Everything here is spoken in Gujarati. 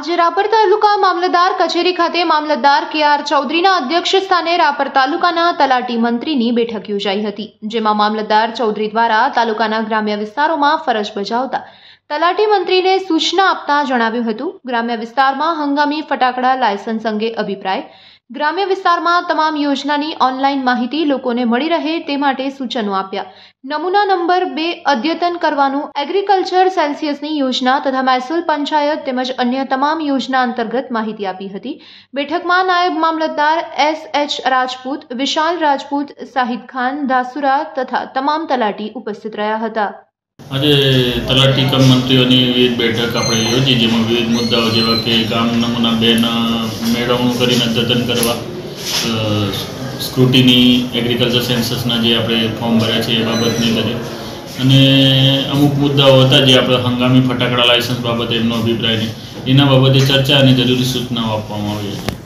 આજે રાપર તાલુકા મામલતદાર કચેરી ખાતે મામલતદાર કે.આર. ચૌધરીના અધ્યક્ષ સ્થાને રાપર તાલુકાના તલાટી મંત્રીની બેઠક યોજાઈ હતી, જેમાં મામલતદાર ચૌધરી દ્વારા તાલુકાના ગ્રામ્ય વિસ્તારોમાં ફરજ બજાવતા તલાટી મંત્રીને સૂચના આપતા જણાવ્યું હતું, ગ્રામ્ય વિસ્તારમાં હંગામી ફટાકડા લાયસન્સ અંગે અભિપ્રાય, ગ્રામ્ય વિસ્તારમાં તમામ યોજનાની ઓનલાઈન માહિતી લોકોને મળી રહે તે માટે સૂચનો આપ્યા, નમૂના નંબર 2 અદ્યતન કરવાનું, એગ્રીકલ્ચર સેલ્સિયસની યોજના તથા મહેસૂલ પંચાયત તેમજ અન્ય તમામ યોજના અંતર્ગત માહિતી આપી હતી। બેઠકમાં નાયબ મામલતદાર S.H. રાજપૂત, વિશાલ રાજપૂત, શાહિદ ખાન, દાસુરા તથા તમામ તલાટી ઉપસ્થિત રહ્યા હતા। આજે તલાટી કમ મંત્રીઓની વિવિધ બેઠક આપણે યોજી, જેમાં વિવિધ મુદ્દાઓ જેવા કે ગામ નમૂના 2 મેળવણું કરીને અદ્યતન કરવા, સ્ક્રુટીની, એગ્રીકલ્ચર સેન્સસના જે આપણે ફોર્મ ભર્યા છે એ બાબતની કરી, અને અમુક મુદ્દાઓ હતા જે આપણે હંગામી ફટાકડા લાયસન્સ બાબતે એમનો અભિપ્રાય નહીં, એના બાબતે ચર્ચા અને જરૂરી સૂચનાઓ આપવામાં આવી હતી।